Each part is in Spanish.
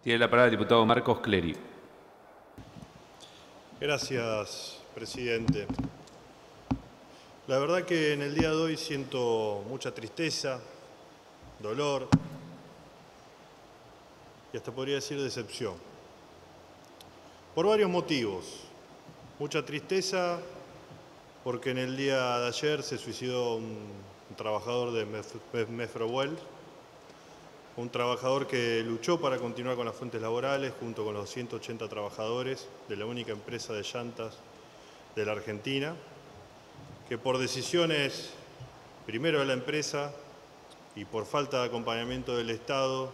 Tiene la palabra el diputado Marcos Clery. Gracias, presidente. La verdad que en el día de hoy siento mucha tristeza, dolor y hasta podría decir decepción. Por varios motivos. Mucha tristeza porque en el día de ayer se suicidó un trabajador de Mefrobuel, un trabajador que luchó para continuar con las fuentes laborales junto con los 180 trabajadores de la única empresa de llantas de la Argentina, que por decisiones primero de la empresa y por falta de acompañamiento del Estado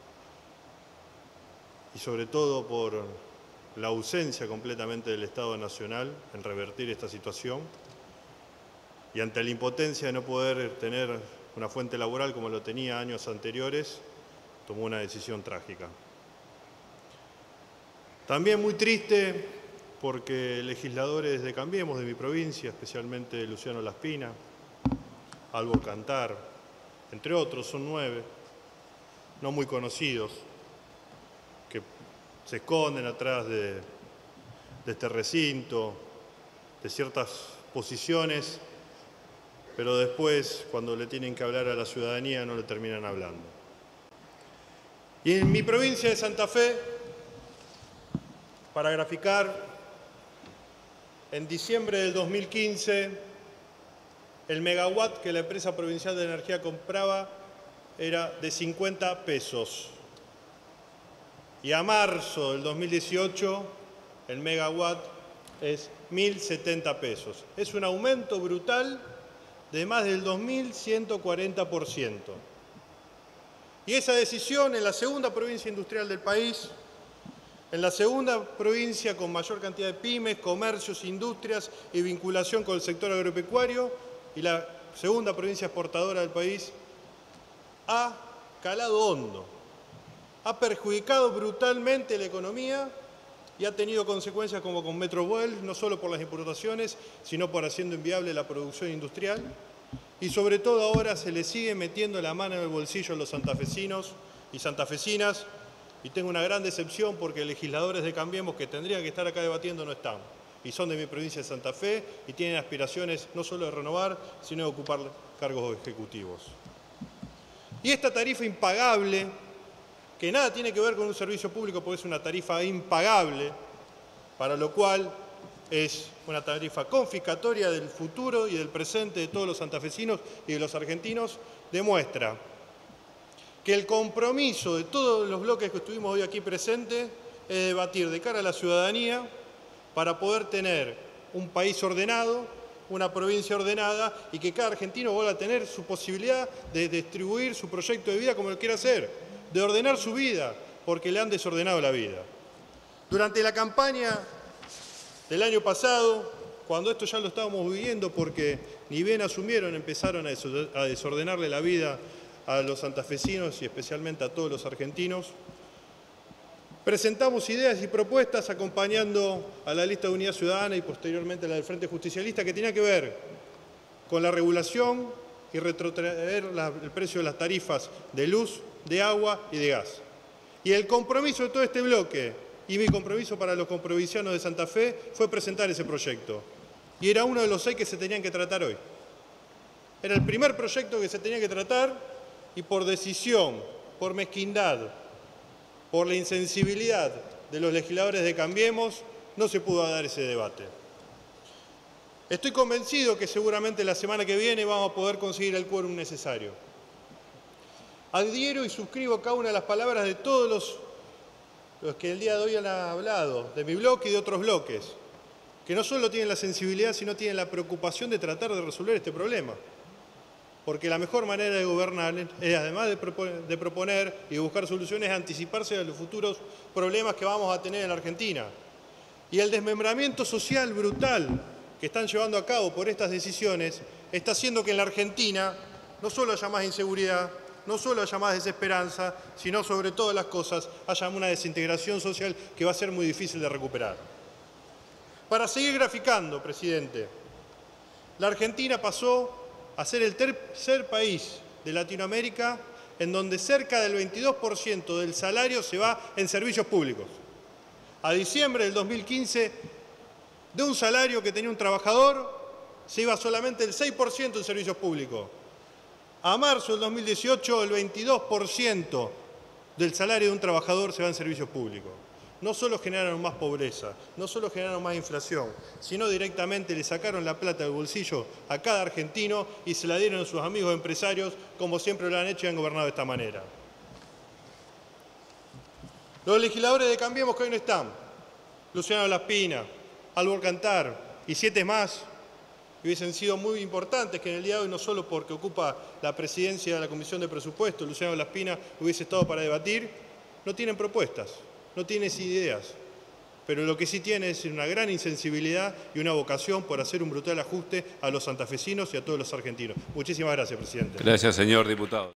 y sobre todo por la ausencia completamente del Estado Nacional en revertir esta situación y ante la impotencia de no poder tener una fuente laboral como lo tenía años anteriores, tomó una decisión trágica. También muy triste porque legisladores de Cambiemos, de mi provincia, especialmente Luciano Laspina, Albo Cantar, entre otros, son 9, no muy conocidos, que se esconden atrás de este recinto, de ciertas posiciones, pero después, cuando le tienen que hablar a la ciudadanía, no le terminan hablando. Y en mi provincia de Santa Fe, para graficar, en diciembre del 2015, el megawatt que la empresa provincial de energía compraba era de 50 pesos. Y a marzo del 2018, el megawatt es 1.070 pesos. Es un aumento brutal de más del 2.140%. Y esa decisión en la segunda provincia industrial del país, en la segunda provincia con mayor cantidad de pymes, comercios, industrias y vinculación con el sector agropecuario, y la segunda provincia exportadora del país, ha calado hondo, ha perjudicado brutalmente la economía y ha tenido consecuencias como con Metrobuel, no solo por las importaciones, sino por haciendo inviable la producción industrial. Y sobre todo ahora se le sigue metiendo la mano en el bolsillo a los santafesinos y santafesinas, y tengo una gran decepción porque legisladores de Cambiemos que tendrían que estar acá debatiendo no están, y son de mi provincia de Santa Fe y tienen aspiraciones no solo de renovar, sino de ocupar cargos ejecutivos. Y esta tarifa impagable, que nada tiene que ver con un servicio público porque es una tarifa impagable, para lo cual es una tarifa confiscatoria del futuro y del presente de todos los santafesinos y de los argentinos, demuestra que el compromiso de todos los bloques que estuvimos hoy aquí presentes es debatir de cara a la ciudadanía para poder tener un país ordenado, una provincia ordenada y que cada argentino vuelva a tener su posibilidad de distribuir su proyecto de vida como lo quiera hacer, de ordenar su vida, porque le han desordenado la vida. Durante la campaña del año pasado, cuando esto ya lo estábamos viviendo porque ni bien asumieron, empezaron a desordenarle la vida a los santafesinos y especialmente a todos los argentinos, presentamos ideas y propuestas acompañando a la lista de Unidad Ciudadana y posteriormente a la del Frente Justicialista que tenía que ver con la regulación y retrotraer el precio de las tarifas de luz, de agua y de gas. Y el compromiso de todo este bloque y mi compromiso para los comprovincianos de Santa Fe fue presentar ese proyecto. Y era uno de los 6 que se tenían que tratar hoy. Era el primer proyecto que se tenía que tratar y por decisión, por mezquindad, por la insensibilidad de los legisladores de Cambiemos, no se pudo dar ese debate. Estoy convencido que seguramente la semana que viene vamos a poder conseguir el quórum necesario. Adhiero y suscribo cada una de las palabras de todos los que el día de hoy han hablado, de mi bloque y de otros bloques, que no solo tienen la sensibilidad, sino tienen la preocupación de tratar de resolver este problema. Porque la mejor manera de gobernar es, además de proponer y buscar soluciones, anticiparse a los futuros problemas que vamos a tener en la Argentina. Y el desmembramiento social brutal que están llevando a cabo por estas decisiones está haciendo que en la Argentina no solo haya más inseguridad, no solo haya más desesperanza, sino sobre todas las cosas haya una desintegración social que va a ser muy difícil de recuperar. Para seguir graficando, presidente, la Argentina pasó a ser el tercer país de Latinoamérica en donde cerca del 22% del salario se va en servicios públicos. A diciembre del 2015, de un salario que tenía un trabajador, se iba solamente el 6% en servicios públicos. A marzo del 2018, el 22% del salario de un trabajador se va en servicios públicos. No solo generaron más pobreza, no solo generaron más inflación, sino directamente le sacaron la plata del bolsillo a cada argentino y se la dieron a sus amigos empresarios, como siempre lo han hecho y han gobernado de esta manera. Los legisladores de Cambiemos que hoy no están, Luciano Laspina, Albor Cantar y 7 más, hubiesen sido muy importantes que en el día de hoy, no solo porque ocupa la presidencia de la Comisión de Presupuestos, Luciano Laspina hubiese estado para debatir, no tienen propuestas, no tienen ideas, pero lo que sí tiene es una gran insensibilidad y una vocación por hacer un brutal ajuste a los santafesinos y a todos los argentinos. Muchísimas gracias, presidente. Gracias, señor diputado.